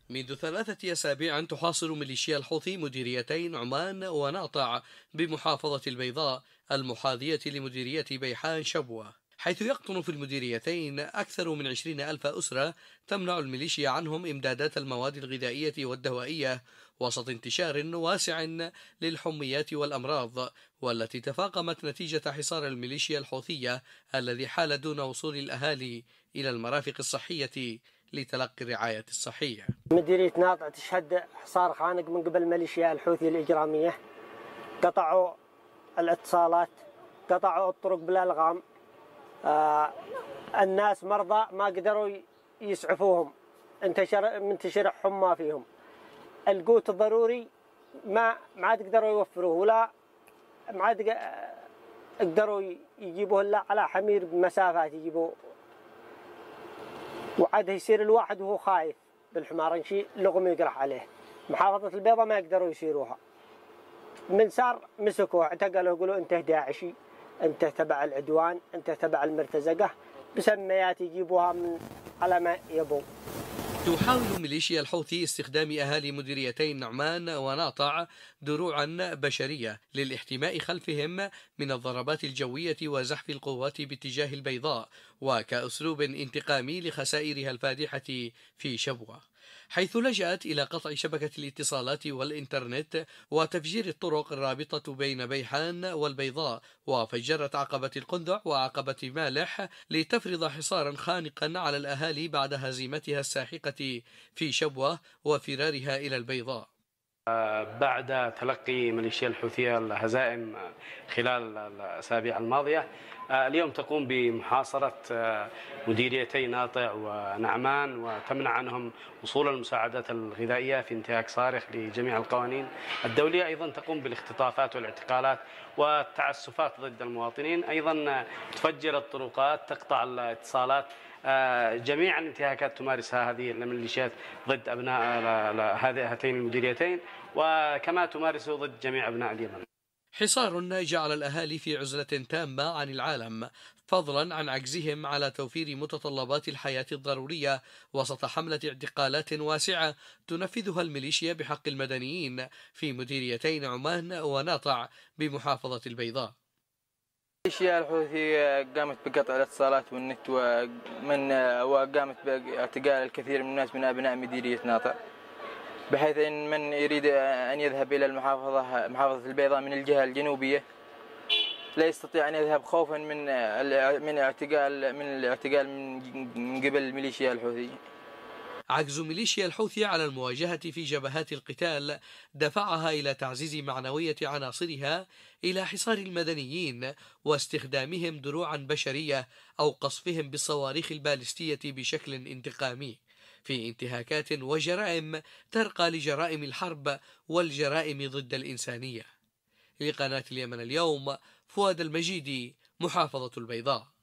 منذ 3 أسابيع تحاصر ميليشيا الحوثي مديريتين عمان وناطع بمحافظة البيضاء المحاذية لمديرية بيحان شبوة، حيث يقطن في المديريتين أكثر من 20,000 أسرة تمنع الميليشيا عنهم إمدادات المواد الغذائية والدوائية وسط انتشار واسع للحميات والأمراض، والتي تفاقمت نتيجة حصار الميليشيا الحوثية الذي حال دون وصول الأهالي إلى المرافق الصحية لتلقي الرعاية الصحية. مديرية ناطع تشهد حصار خانق من قبل ميليشيا الحوثي الإجرامية، قطعوا الاتصالات، قطعوا الطرق بالألغام. الناس مرضى ما قدروا يسعفوهم، منتشر حمى فيهم. القوت الضروري ما عاد قدروا يوفروه، ولا ما عاد قدروا يجيبوه الا على حمير بمسافات يجيبوه، وعاد يصير الواحد وهو خايف بالحمار ان شيء لغم يقرح عليه. محافظة البيضاء ما يقدروا يسيروها، من صار مسكوه اعتقلوا، يقولوا انت داعشي، انت تبع العدوان، انت تبع المرتزقة، بسميات يجيبوها من على ما يبوا. تحاول ميليشيا الحوثي استخدام أهالي مديريتين نعمان وناطع دروعا بشرية للاحتماء خلفهم من الضربات الجوية وزحف القوات باتجاه البيضاء، وكأسلوب انتقامي لخسائرها الفادحة في شبوة، حيث لجأت إلى قطع شبكة الاتصالات والإنترنت وتفجير الطرق الرابطة بين بيحان والبيضاء، وفجرت عقبة القندع وعقبة مالح لتفرض حصارا خانقا على الأهالي بعد هزيمتها الساحقة في شبوة وفرارها إلى البيضاء. بعد تلقي ميليشيا الحوثية الهزائم خلال الأسابيع الماضية، اليوم تقوم بمحاصرة مديريتي ناطع ونعمان وتمنع عنهم وصول المساعدات الغذائية في انتهاك صارخ لجميع القوانين الدولية. أيضا تقوم بالاختطافات والاعتقالات والتعسفات ضد المواطنين، أيضا تفجر الطرقات، تقطع الاتصالات. جميع الانتهاكات تمارسها هذه الميليشيات ضد أبناء هاتين المديريتين، وكما تمارسه ضد جميع أبناء اليمن. حصار جعل الأهالي في عزلة تامة عن العالم، فضلا عن عجزهم على توفير متطلبات الحياة الضرورية وسط حملة اعتقالات واسعة تنفذها الميليشيا بحق المدنيين في مديريتين عمان وناطع بمحافظة البيضاء. الميليشيا الحوثي قامت بقطع الاتصالات والنت وقامت باعتقال الكثير من الناس من أبناء مديرية ناطع، بحيث أن من يريد أن يذهب إلى محافظة البيضاء من الجهة الجنوبية لا يستطيع أن يذهب خوفا من الاعتقال من قبل الميليشيا الحوثي. عجز ميليشيا الحوثي على المواجهة في جبهات القتال دفعها إلى تعزيز معنوية عناصرها إلى حصار المدنيين واستخدامهم دروعا بشرية أو قصفهم بالصواريخ البالستية بشكل انتقامي في انتهاكات وجرائم ترقى لجرائم الحرب والجرائم ضد الإنسانية. لقناة اليمن اليوم، فؤاد المجيدي، محافظة البيضاء.